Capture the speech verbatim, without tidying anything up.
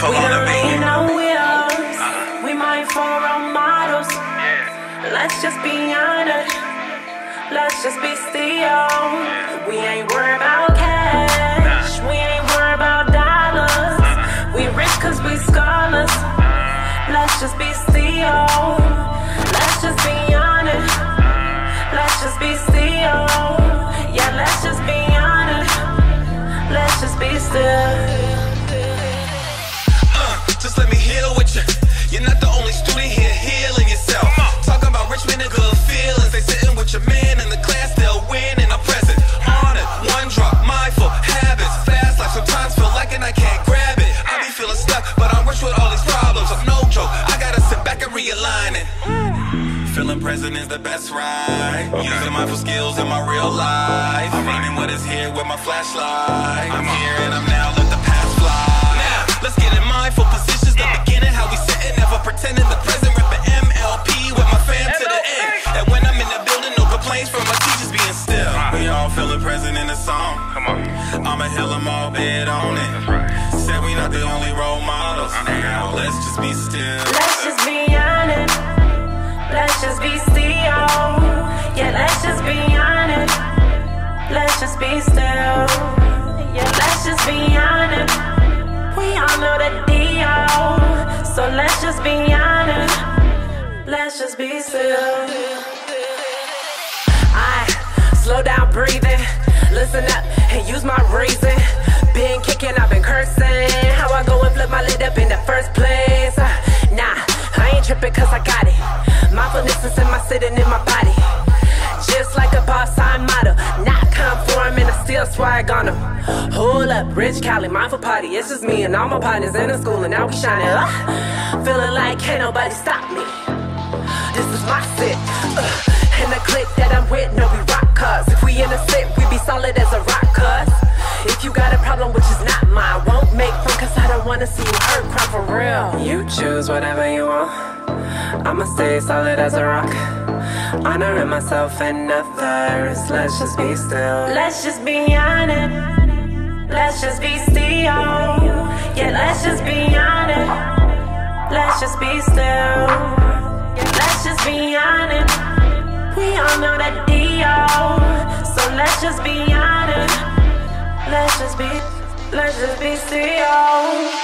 for we on the don't beat. need no wheels. Uh-huh. We might for role models. Yeah. Let's just be honest. Let's just be still. We ain't worried about cash. We ain't worried about dollars. We rich cause we scholars. Let's just be still. Let's just be honest. Let's just be still. Yeah, let's just be honest. Let's just be still. Uh, just let me heal with you. You're not the only student here healing yourself. Talking about Richmond and good feelings. They sitting with your man in the class, they'll win and I'm present. On it, one drop, mindful, habits, fast life. Sometimes feel like and I can't grab it. I be feeling stuck, but I'm rich with all these problems. I'm no joke, I gotta sit back and realign it. Feeling present is the best ride. Okay. Using mindful skills in my real life. I'm aiming what is here with my flashlight. I'm here and I'm now, let the past fly. Now, let's get in mindful positions. The beginning, how we sitting, never pretending. The present, repping M L P with my fam to the end. And when I'm in the building, no complaints from my teachers being still. We all feeling present in the song. Come on. I'ma heal them all, bid on it. Said we not the only role models. Now, let's just be still. Let's just be honest. Let's just be still. Yeah, let's just be honest. Let's just be still. Yeah, let's just be honest. We all know the deal. So let's just be honest. Let's just be still. I slow down breathing. Listen up and use my reason. Been kicking, I've been cursing. How I go and flip my lid up in the first place. Uh, nah, I ain't tripping cause I got it. Mindfulness is in my sitting in my body. Just like a boss, I'm model. Not conforming, I still swag on them. Hold up, Rich Cali, mindful party. It's just me and all my partners in the school, and now we shining. Uh, feeling like can't nobody stop me. This is my sit. Uh, and the clique that I'm with, no, we rock cuz. If we in a sit, we be solid as a rock cuz. If you got a problem, which is not mine, won't make fun cause I don't wanna see you hurt, cry for real. You choose whatever you want. I'ma stay solid as a rock. Honoring myself and others. Let's just be still. Let's just be honest. Let's just be still. Yeah, let's just be honest. Let's just be still. Yeah, let's just be honest. We all know that deal. So let's just be honest. Let's just be, let's just be still.